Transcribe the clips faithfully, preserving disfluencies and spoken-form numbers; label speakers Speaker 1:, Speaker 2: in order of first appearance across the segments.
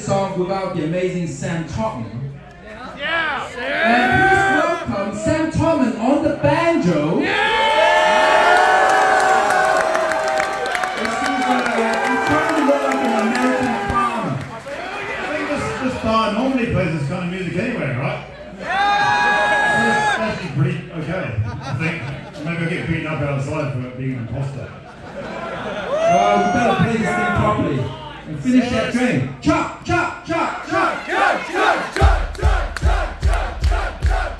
Speaker 1: song without the amazing Sam Topman.
Speaker 2: Yeah!
Speaker 1: And please welcome Sam Topman on the banjo.
Speaker 2: Yeah!
Speaker 1: It seems like uh, he's trying to look like an American farmer.
Speaker 3: I think this, this bar normally plays this kind of music anyway, right? That's actually pretty okay, I think. Maybe I'll get beaten up outside for being an imposter.
Speaker 1: Well, we better play this thing properly and finish that train. Chop, chop, chop, chop, chop, chop, chop, chop, chop, chop, chop, chop, chop,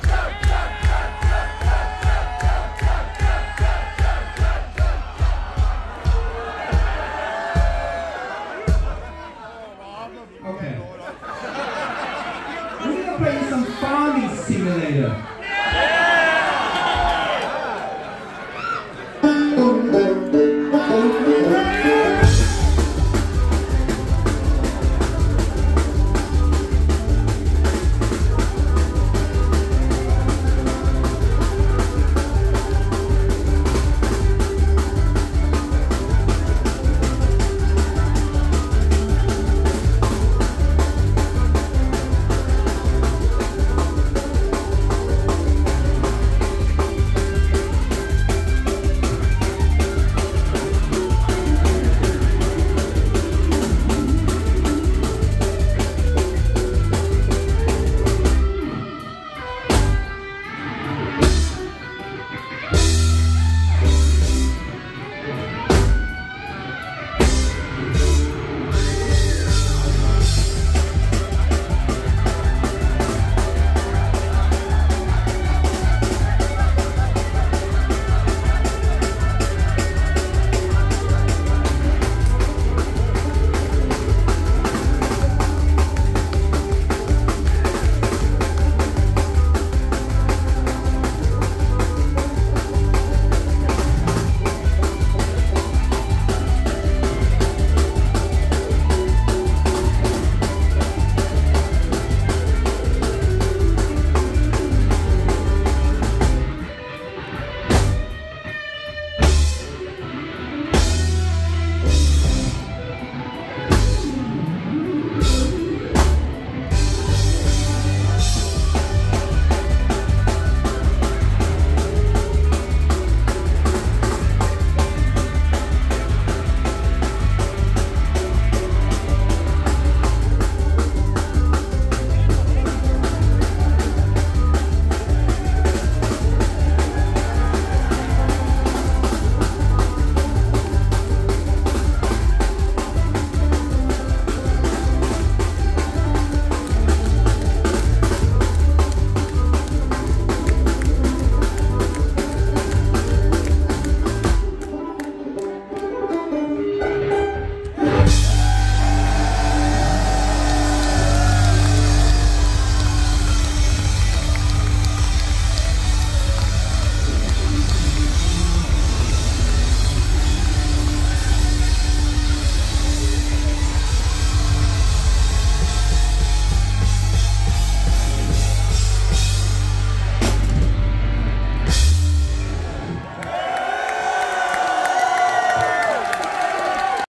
Speaker 1: chop. Okay. We're gonna play some farming simulator.